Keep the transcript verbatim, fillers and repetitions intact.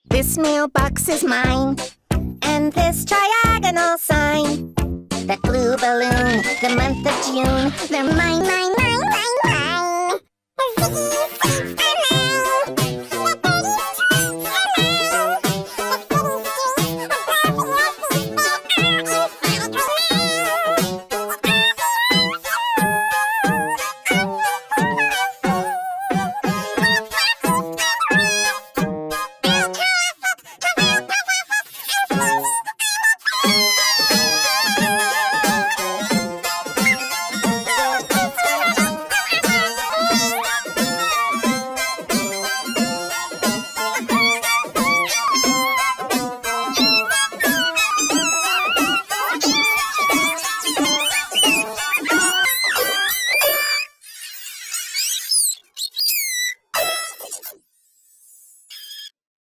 This mailbox is mine, and this triagonal sign. That blue balloon, the month of June, they're mine, mine, mine, mine, mine.